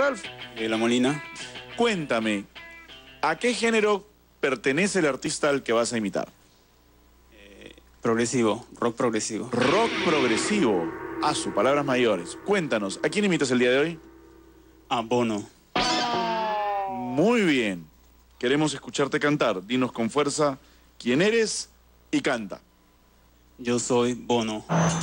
Ralph, La Molina. cuéntame, ¿a qué género pertenece el artista al que vas a imitar? Progresivo, rock progresivo. Rock progresivo. A sus palabras mayores. Cuéntanos, ¿a quién imitas el día de hoy? A Bono. Muy bien. Queremos escucharte cantar. Dinos con fuerza quién eres y canta. Yo soy Bono.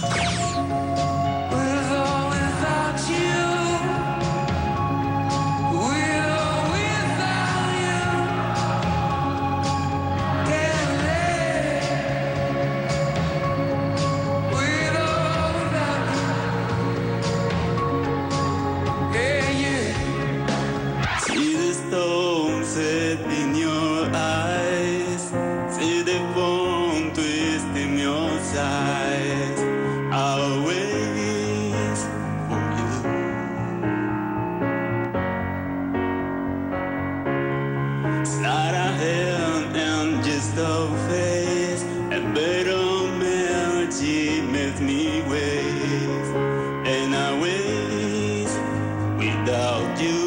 See the stone set in your eyes, see the bone twist in your sides. I'll wait for you. Sleight of hand and just a face, a better melody makes me wait, and I wait without you.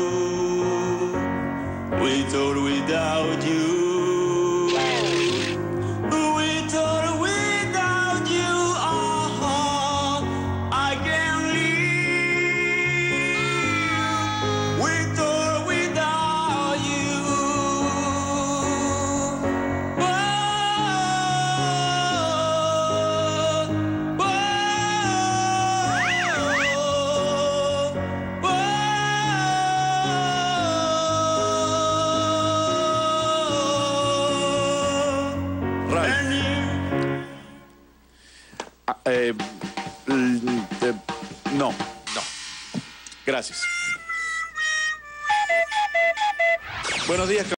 With or without you. With or without you, oh, I can live. With or without you. Oh, Ralph. No. Gracias. Buenos días.